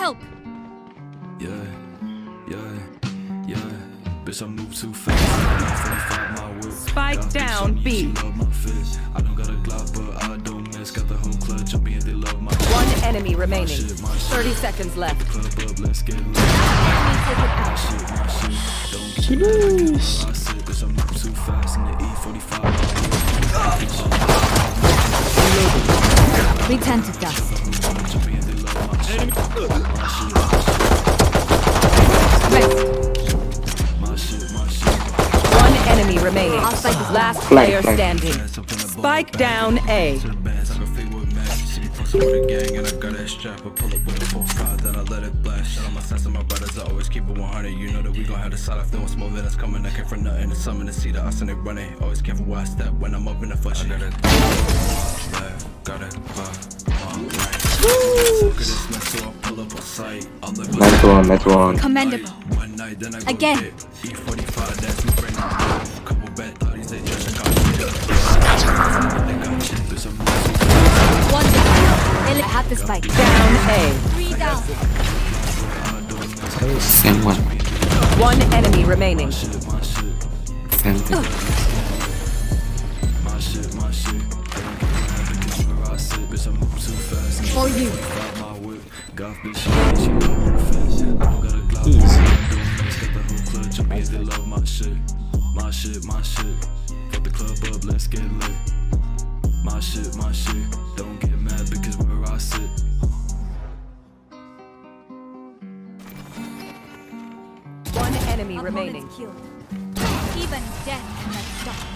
help. Yeah, bitch, I move too fast. Spike down, B. I don't got a Glock, but I don't miss. Got the whole club jumping and they love my One enemy remaining. 30 seconds left. club up, let's get lit. Bitch, I move too fast in the E45. Return to dust. One enemy remaining. Last player standing. Spike down A. With a gang and I got that strap. I pull up with a 4-5, then I let it blast. Shut on my sense of my brothers, I always keep it 100. You know that we gon' have the side if there was more that's coming. I came for nothing, the summon to see the us and they running. Always careful where I step when I'm up in the flesh. I got it, got it, Net one. Commendable. Again. E45, that's me bring couple bad thotties, they just One down. They have the spike. Down A. 3 down. Same one. One enemy remaining. Same thing. For you. Easy. My shit. Fuck the club up, let's get lit. My shit. Don't get mad because where I sit. One enemy remaining. Even death cannot stop.